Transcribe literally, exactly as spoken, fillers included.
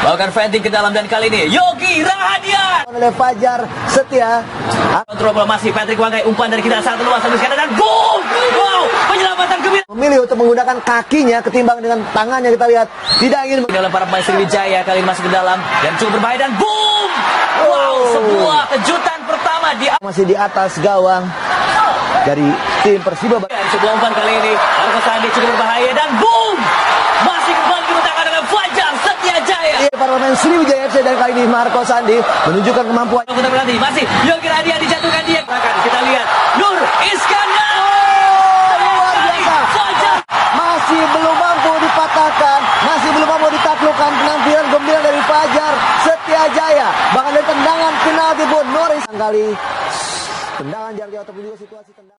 Melakukan fending ke dalam dan kali ini Yogi Rahadian oleh Fajar Setia. Kontrol bola masih Patrick Wanggai, umpan dari kita sangat luas habis kanan dan boom! Wow, penyelamatan gembira. Memilih untuk menggunakan kakinya ketimbang dengan tangannya, kita lihat tidak ingin di dalam para pemain Sriwijaya kali ini masuk ke dalam dan cukup berbahaya dan boom! Wow, sebuah kejutan pertama di masih di atas gawang dari tim Persiba. Sebuah umpan kali ini Marco Sandi cukup berbahaya dan boom! Masih kembali diletakkan dengan Fajar Setia Jaya. Para pemain Sriwijaya F C dan kali ini Marco Sandi menunjukkan kemampuan. Kita berhenti masih Yogi Rahadian dijatuhkan dia. Kita lihat Nur Iskandar. Oh, luar biasa. Fajar masih belum mampu dipatahkan, masih belum mampu ditaklukkan. Penampilan gembira dari Fajar Setia Jaya. Bahkan dari tendangan penalti pun Nur Iskandar kali tendangan jarak jauh ataupun juga situasi tendangan.